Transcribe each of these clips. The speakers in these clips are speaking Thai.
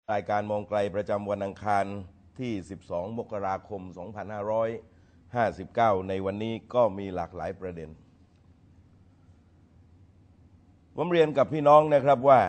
รายการมองไกลประจำวันอังคารที่ 12 มกราคม 2559 ในวันนี้ก็มีหลากหลายประเด็น ผมเรียนกับพี่น้องนะครับว่า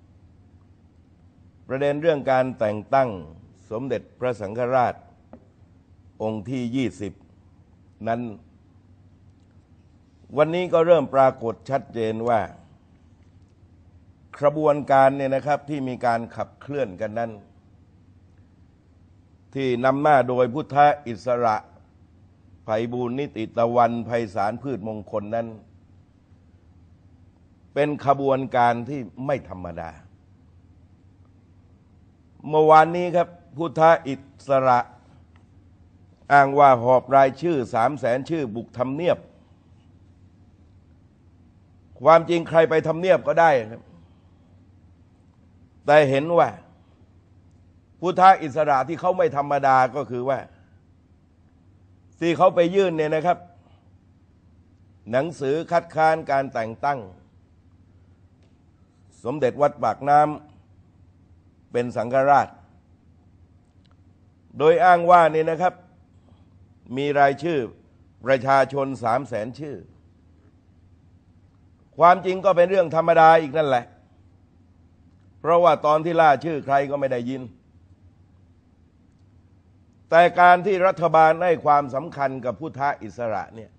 ประเด็นเรื่องการแต่งตั้งสมเด็จพระสังฆราชองค์ที่ 20 นั้นวันนี้ก็เริ่มปรากฏชัดเจนว่ากระบวนการเนี่ยนะครับที่มีการขับเคลื่อนกันนั้นที่นำหน้าโดยพุทธอิสระไพบูลย์นิติตะวันไพศาลพืชมงคลนั้นเป็นขบวนการที่ไม่ธรรมดาเมื่อวานนี้ครับพุทธอิสระอ้างว่าหอบรายชื่อ 300,000 ชื่อบุกทำเนียบความจริงใครไปทำเนียบก็ได้ครับแต่เห็นว่าพุทธอิสระที่เขาไม่ธรรมดาก็คือว่าที่เขาไปยื่นเนี่ยนะครับหนังสือคัดค้านการแต่งตั้งสมเด็จวัดปากน้ำเป็นสังฆราชโดยอ้างว่านี่นะครับมีรายชื่อประชาชน 300,000 ชื่อความจริงก็เป็นเรื่องธรรมดาอีกนั่นแหละเพราะว่าตอนที่ล่าชื่อใครก็ไม่ได้ยินแต่การที่รัฐบาลให้ความสำคัญกับพุทธอิสระเนี่ย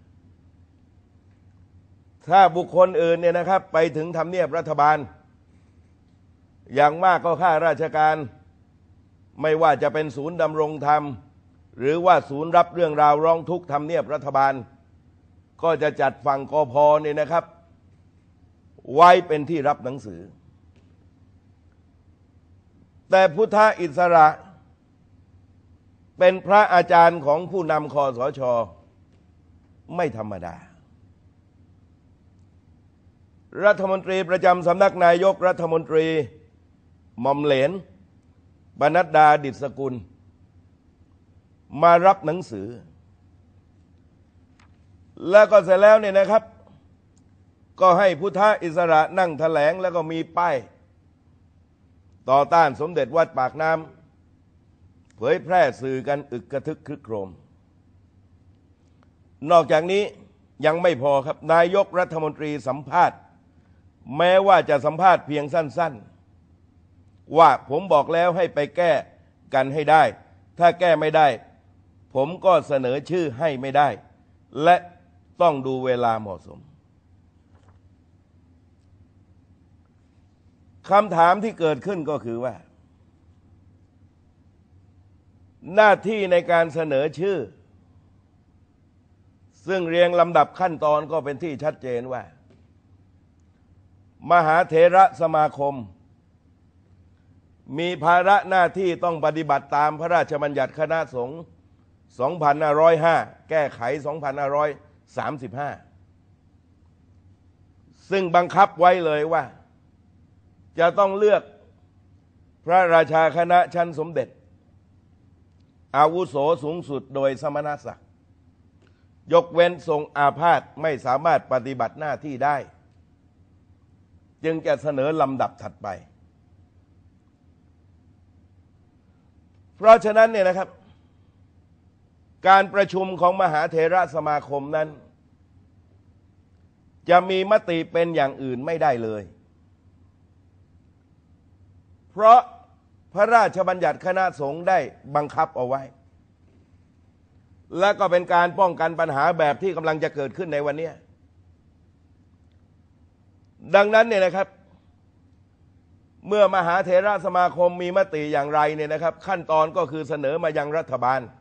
ถ้าบุคคลอื่นเนี่ยนะครับไปถึงทำเนียบรัฐบาลอย่างมากก็ข้าราชการไม่ว่าจะเป็นศูนย์ดำรงธรรมหรือว่าศูนย์รับเรื่องราวร้องทุกข์ทำเนียบรัฐบาลก็จะจัดฝั่งกพ.เนี่ยนะครับไว้เป็นที่รับหนังสือแต่พุทธอิสระเป็นพระอาจารย์ของผู้นำคสช.ไม่ธรรมดารัฐมนตรีประจำสำนักนายกรัฐมนตรีหม่อมเหลนปนัดดาดิษฐกุลมารับหนังสือแล้วก็เสร็จแล้วเนี่ยนะครับก็ให้พุทธอิสระนั่งแถลงแล้วก็มีป้ายต่อต้านสมเด็จวัดปากน้ำเผยแพร่สื่อกันอึกกระทึกครึกโครมนอกจากนี้ยังไม่พอครับนายกรัฐมนตรีสัมภาษณ์แม้ว่าจะสัมภาษณ์เพียงสั้นๆว่าผมบอกแล้วให้ไปแก้กันให้ได้ถ้าแก้ไม่ได้ผมก็เสนอชื่อให้ไม่ได้และต้องดูเวลาเหมาะสมคำถามที่เกิดขึ้นก็คือว่าหน้าที่ในการเสนอชื่อซึ่งเรียงลำดับขั้นตอนก็เป็นที่ชัดเจนว่ามหาเถระสมาคมมีภาระหน้าที่ต้องปฏิบัติตามพระราชบัญญัติคณะสงฆ์ 2505 แก้ไข 2535 ซึ่งบังคับไว้เลยว่าจะต้องเลือกพระราชาคณะชั้นสมเด็จอาวุโสสูงสุดโดยสมณศักดิ์ยกเว้นทรงอาพาธไม่สามารถปฏิบัติหน้าที่ได้จึงจะเสนอลำดับถัดไปเพราะฉะนั้นเนี่ยนะครับการประชุมของมหาเถระสมาคมนั้นจะมีมติเป็นอย่างอื่นไม่ได้เลยเพราะพระราชบัญญัติคณะสงฆ์ได้บังคับเอาไว้และก็เป็นการป้องกันปัญหาแบบที่กำลังจะเกิดขึ้นในวันนี้ดังนั้นเนี่ยนะครับเมื่อมหาเถระสมาคมมีมติอย่างไรเนี่ยนะครับขั้นตอนก็คือเสนอมายังรัฐบาล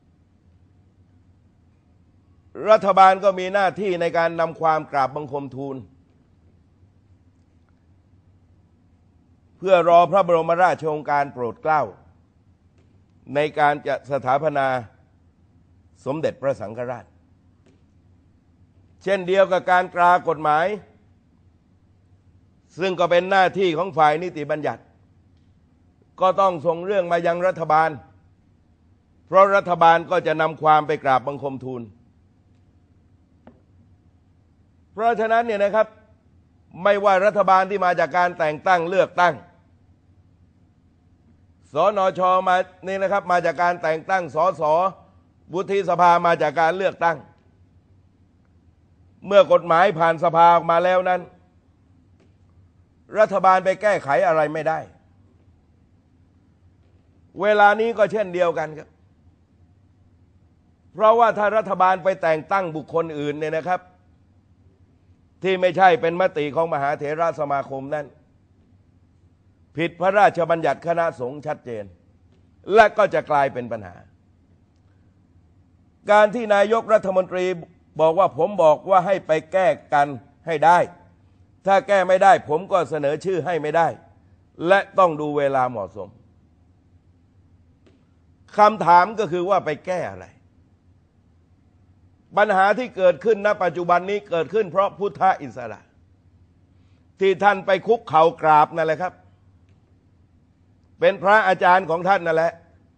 รัฐบาลก็มีหน้าที่ในการนำความกราบบังคมทูลเพื่อรอพระบรมราชโองการโปรดเกล้าในการจะสถาปนาสมเด็จพระสังฆราชเช่นเดียวกับการตรากฎหมายซึ่งก็เป็นหน้าที่ของฝ่ายนิติบัญญัติก็ต้องส่งเรื่องมายังรัฐบาลเพราะรัฐบาลก็จะนำความไปกราบบังคมทูลเพราะฉะนั้นเนี่ยนะครับไม่ว่ารัฐบาลที่มาจากการแต่งตั้งเลือกตั้งสนช.มานี่นะครับมาจากการแต่งตั้งสสวุฒิสภามาจากการเลือกตั้งเมื่อกฎหมายผ่านสภาออกมาแล้วนั้นรัฐบาลไปแก้ไขอะไรไม่ได้เวลานี้ก็เช่นเดียวกันครับเพราะว่าถ้ารัฐบาลไปแต่งตั้งบุคคลอื่นเนี่ยนะครับที่ไม่ใช่เป็นมติของมหาเถรสมาคมนั้นผิดพระราชบัญญัติคณะสงฆ์ชัดเจนและก็จะกลายเป็นปัญหาการที่นายกรัฐมนตรีบอกว่าผมบอกว่าให้ไปแก้กันให้ได้ถ้าแก้ไม่ได้ผมก็เสนอชื่อให้ไม่ได้และต้องดูเวลาเหมาะสมคำถามก็คือว่าไปแก้อะไรปัญหาที่เกิดขึ้นณปัจจุบันนี้เกิดขึ้นเพราะพุทธอิสระที่ท่านไปคุกเข่ากราบนั่นแหละครับเป็นพระอาจารย์ของท่านนั่นแหละ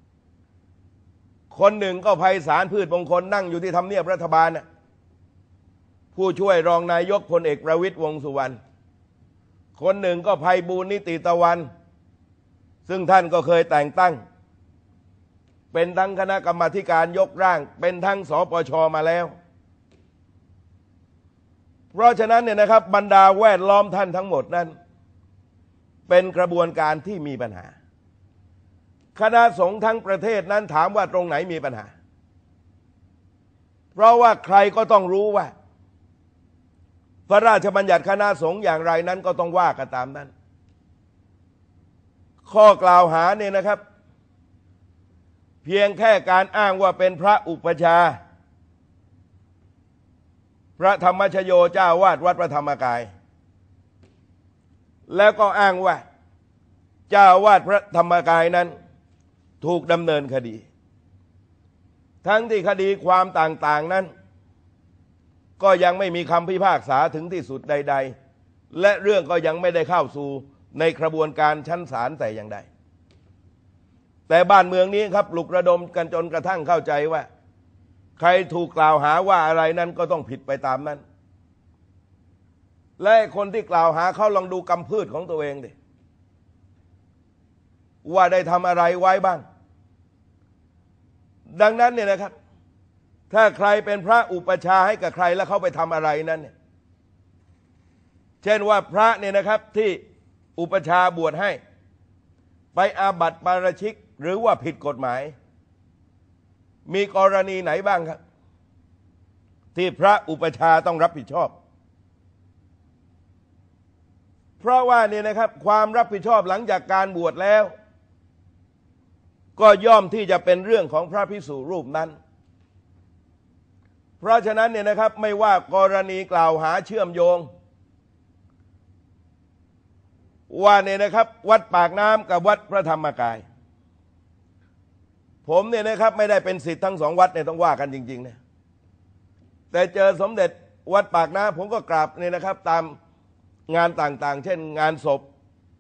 คนหนึ่งก็ไพศาลพืชมงคลนั่งอยู่ที่ทำเนียบรัฐบาลน่ะผู้ช่วยรองนายกพลเอกประวิตรวงษ์สุวรรณคนหนึ่งก็ไพบูลย์นิติตะวันซึ่งท่านก็เคยแต่งตั้งเป็นทั้งคณะกรรมาธิการยกร่างเป็นทั้งสปช.มาแล้วเพราะฉะนั้นเนี่ยนะครับบรรดาแวดล้อมท่านทั้งหมดนั้นเป็นกระบวนการที่มีปัญหาคณะสงฆ์ทั้งประเทศนั้นถามว่าตรงไหนมีปัญหาเพราะว่าใครก็ต้องรู้ว่าพระราชบัญญัติคณะสงฆ์อย่างไรนั้นก็ต้องว่ากันตามนั้นข้อกล่าวหาเนี่ยนะครับเพียงแค่การอ้างว่าเป็นพระอุปชาพระธรรมชโยเจ้าวาดวัดพระธรรมกายแล้วก็อ้างว่าเจ้าวาดพระธรรมกายนั้นถูกดำเนินคดีทั้งที่คดีความต่างๆนั้นก็ยังไม่มีคำพิพากษาถึงที่สุดใดๆและเรื่องก็ยังไม่ได้เข้าสู่ในกระบวนการชั้นศาลแต่อย่างใดแต่บ้านเมืองนี้ครับปลุกระดมกันจนกระทั่งเข้าใจว่าใครถูกกล่าวหาว่าอะไรนั้นก็ต้องผิดไปตามนั้นและคนที่กล่าวหาเขาลองดูกำพืชของตัวเองดิว่าได้ทำอะไรไว้บ้างดังนั้นเนี่ยนะครับถ้าใครเป็นพระอุปชาให้กับใครแล้วเขาไปทำอะไรนั้นเนี่ยเช่นว่าพระเนี่ยนะครับที่อุปชาบวชให้ไปอาบัติปาราชิกหรือว่าผิดกฎหมายมีกรณีไหนบ้างครับที่พระอุปชาต้องรับผิดชอบเพราะว่าเนี่ยนะครับความรับผิดชอบหลังจากการบวชแล้วก็ย่อมที่จะเป็นเรื่องของพระภิกษุรูปนั้นเพราะฉะนั้นเนี่ยนะครับไม่ว่ากรณีกล่าวหาเชื่อมโยงว่าเนี่ยนะครับวัดปากน้ำกับวัดพระธรรมกายผมเนี่ยนะครับไม่ได้เป็นศิษย์ทั้งสองวัดเนี่ยต้องว่ากันจริงๆนะแต่เจอสมเด็จวัดปากน้ำผมก็กราบเนี่ยนะครับตามงานต่างๆเช่นงานศพ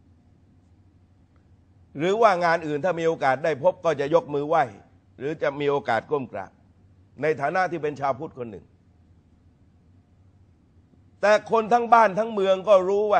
หรือว่างานอื่นถ้ามีโอกาสได้พบก็จะยกมือไหว้หรือจะมีโอกาสก้มกราบในฐานะที่เป็นชาวพุทธคนหนึ่งแต่คนทั้งบ้านทั้งเมืองก็รู้ว่า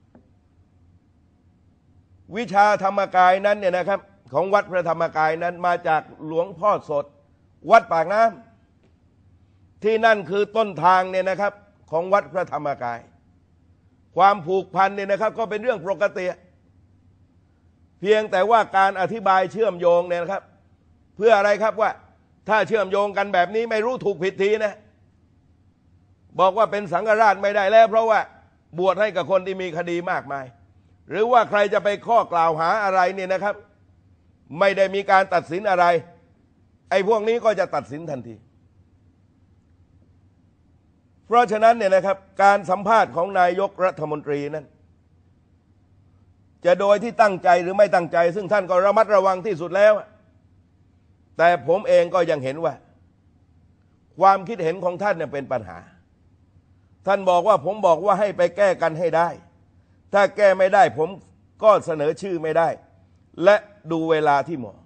วิชาธรรมกายนั้นเนี่ยนะครับของวัดพระธรรมกายนั้นมาจากหลวงพ่อสดวัดปากน้ำที่นั่นคือต้นทางเนี่ยนะครับของวัดพระธรรมกายความผูกพันเนี่ยนะครับก็เป็นเรื่องปกติเพียงแต่ว่าการอธิบายเชื่อมโยงเนี่ยนะครับเพื่ออะไรครับว่าถ้าเชื่อมโยงกันแบบนี้ไม่รู้ถูกผิดทีนะบอกว่าเป็นสังฆราชไม่ได้แล้วเพราะว่าบวชให้กับคนที่มีคดีมากมายหรือว่าใครจะไปข้อกล่าวหาอะไรเนี่ยนะครับไม่ได้มีการตัดสินอะไรไอ้พวกนี้ก็จะตัดสินทันทีเพราะฉะนั้นเนี่ยนะครับการสัมภาษณ์ของนายกรัฐมนตรีนั้นจะโดยที่ตั้งใจหรือไม่ตั้งใจซึ่งท่านก็ระมัดระวังที่สุดแล้วแต่ผมเองก็ยังเห็นว่าความคิดเห็นของท่านเนี่ยเป็นปัญหาท่านบอกว่าผมบอกว่าให้ไปแก้กันให้ได้ถ้าแก้ไม่ได้ผมก็เสนอชื่อไม่ได้และดูเวลาที่เหมาะ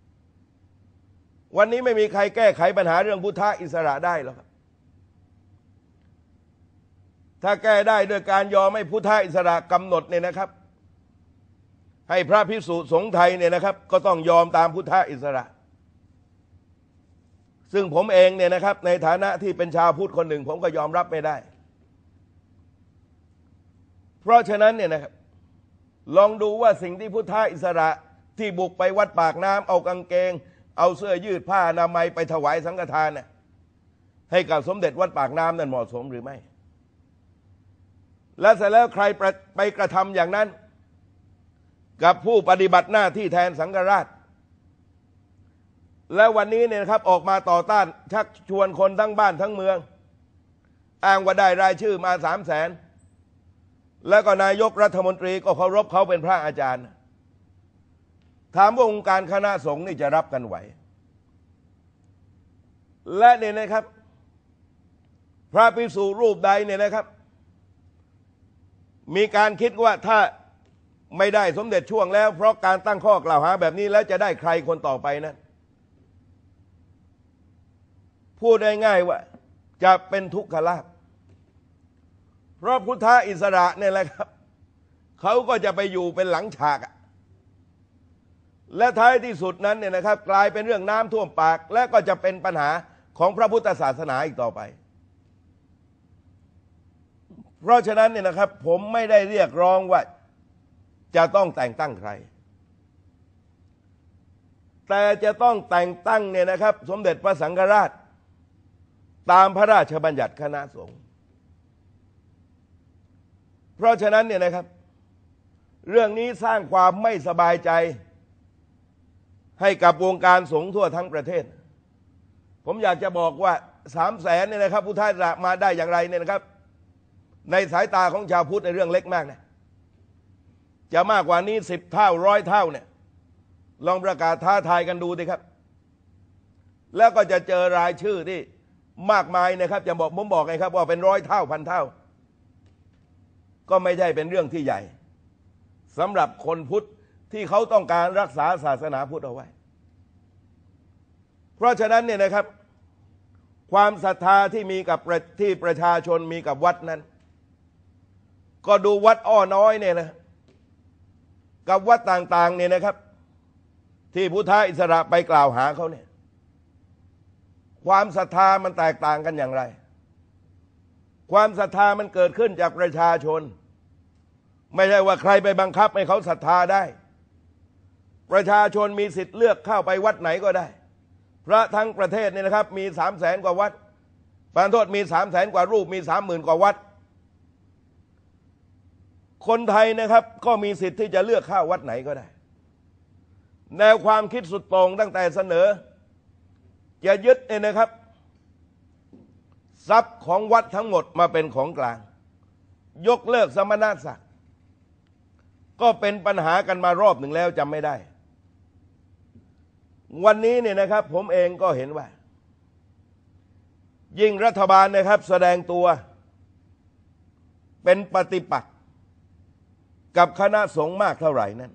วันนี้ไม่มีใครแก้ไขปัญหาเรื่องพุทธอิสระได้หรอกครับถ้าแก้ได้โดยการยอมให้พุทธอิสระกำหนดเนี่ยนะครับให้พระภิกษุสงฆ์ไทยเนี่ยนะครับก็ต้องยอมตามพุทธอิสระซึ่งผมเองเนี่ยนะครับในฐานะที่เป็นชาวพุทธคนหนึ่งผมก็ยอมรับไม่ได้เพราะฉะนั้นเนี่ยนะครับลองดูว่าสิ่งที่พุทธอิสระที่บุกไปวัดปากน้ำเอากางเกงเอาเสื้อยืดผ้าอนามัยไปถวายสังฆทานน่ะให้กับสมเด็จวัดปากน้ำนั้นเหมาะสมหรือไม่และเสร็จแล้วใครไปกระทำอย่างนั้นกับผู้ปฏิบัติหน้าที่แทนสังฆราชและวันนี้เนี่ยนะครับออกมาต่อต้านชักชวนคนทั้งบ้านทั้งเมืองอ้างว่าได้รายชื่อมา300,000แล้วก็นายกรัฐมนตรีก็เคารพเขาเป็นพระอาจารย์ถามว่าองค์การคณะสงฆ์นี่จะรับกันไหวและเนี่ยนะครับพระภิกษุรูปใดเนี่ยนะครับมีการคิดว่าถ้าไม่ได้สมเด็จช่วงแล้วเพราะการตั้งข้อกล่าวหาแบบนี้แล้วจะได้ใครคนต่อไปนั้นพูดง่ายๆว่าจะเป็นทุกขลาภเพราะพุทธอิสระเนี่ยแหละครับเขาก็จะไปอยู่เป็นหลังฉากและท้ายที่สุดนั้นเนี่ยนะครับกลายเป็นเรื่องน้ำท่วมปากและก็จะเป็นปัญหาของพระพุทธศาสนาอีกต่อไปเพราะฉะนั้นเนี่ยนะครับผมไม่ได้เรียกร้องว่าจะต้องแต่งตั้งใครแต่จะต้องแต่งตั้งเนี่ยนะครับสมเด็จพระสังฆราชตามพระราชบัญญัติคณะสงฆ์เพราะฉะนั้นเนี่ยนะครับเรื่องนี้สร้างความไม่สบายใจให้กับวงการสงฆ์ทั่วทั้งประเทศผมอยากจะบอกว่า300,000เนี่ยนะครับพุทธอิสระมาได้อย่างไรเนี่ยนะครับในสายตาของชาวพุทธในเรื่องเล็กมากนะจะมากกว่านี้10 เท่า100 เท่าเนี่ยลองประกาศท้าทายกันดูดิครับแล้วก็จะเจอรายชื่อที่มากมายนะครับจะบอกผมบอกไงครับว่าเป็น100 เท่า1,000 เท่าก็ไม่ใช่เป็นเรื่องที่ใหญ่สำหรับคนพุทธที่เขาต้องการรักษาศาสนาพุทธเอาไว้เพราะฉะนั้นเนี่ยนะครับความศรัทธาที่มีกับที่ประชาชนมีกับวัดนั้นก็ดูวัดอ้อน้อยเนี่ยนะกับวัดต่างๆเนี่ยนะครับที่พุทธอิสระไปกล่าวหาเขาเนี่ยความศรัทธามันแตกต่างกันอย่างไรความศรัทธามันเกิดขึ้นจากประชาชนไม่ใช่ว่าใครไปบังคับให้เขาศรัทธาได้ประชาชนมีสิทธิ์เลือกเข้าไปวัดไหนก็ได้พระทั้งประเทศเนี่ยนะครับมี300,000 กว่าวัดปานโทษมี300,000 กว่ารูปมี30,000 กว่าวัดคนไทยนะครับก็มีสิทธิ์ที่จะเลือกเข้าวัดไหนก็ได้แนวความคิดสุดโต่งตั้งแต่เสนอจะยึดเนี่ยนะครับทรัพย์ของวัดทั้งหมดมาเป็นของกลางยกเลิกสมณศักดิ์ก็เป็นปัญหากันมารอบหนึ่งแล้วจำไม่ได้วันนี้เนี่ยนะครับผมเองก็เห็นว่ายิ่งรัฐบาลนะครับแสดงตัวเป็นปฏิปักษ์กับคณะสงฆ์มากเท่าไหร่นั้น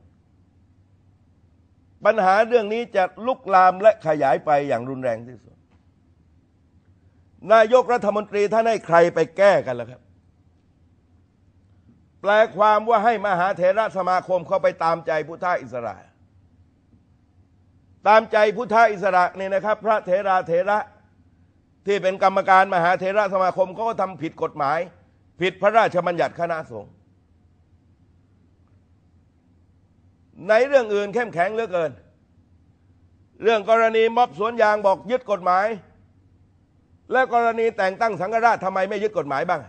ปัญหาเรื่องนี้จะลุกลามและขยายไปอย่างรุนแรงที่สุดนายกรัฐมนตรีท่านให้ใครไปแก้กันล่ะครับแปลความว่าให้มหาเถรสมาคมเข้าไปตามใจพุทธอิสระตามใจพุทธอิสระเนี่ยนะครับพระเถระที่เป็นกรรมการมหาเถรสมาคมเขาก็ทำผิดกฎหมายผิดพระราชบัญญัติคณะสงฆ์ในเรื่องอื่นเข้มแข็งเหลือเกินเรื่องกรณีม็อบสวนยางบอกยึดกฎหมายและกรณีแต่งตั้งสังฆราชทำไมไม่ยึดกฎหมายบ้าง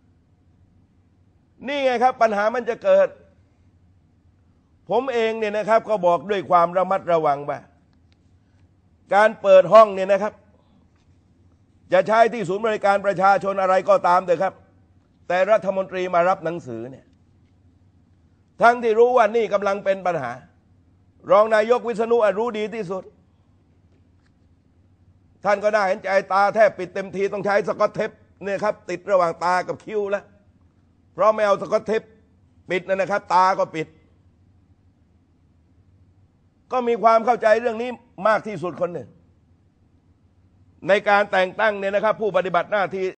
นี่ไงครับปัญหามันจะเกิดผมเองเนี่ยนะครับก็บอกด้วยความระมัดระวังว่าการเปิดห้องเนี่ยนะครับจะใช้ที่ศูนย์บริการประชาชนอะไรก็ตามเถอะครับแต่รัฐมนตรีมารับหนังสือเนี่ยทั้งที่รู้ว่านี่กำลังเป็นปัญหารองนายกวิษณุรู้ดีที่สุดท่านก็น่าเห็นใจตาแทบปิดเต็มทีต้องใช้สกอตเทปเนี่ยครับติดระหว่างตากับคิ้วแล้วเพราะไม่เอาสกอตเทปปิดนะครับตาก็ปิดก็มีความเข้าใจเรื่องนี้มากที่สุดคนหนึ่งในการแต่งตั้งเนี่ยนะครับผู้ปฏิบัติหน้าที่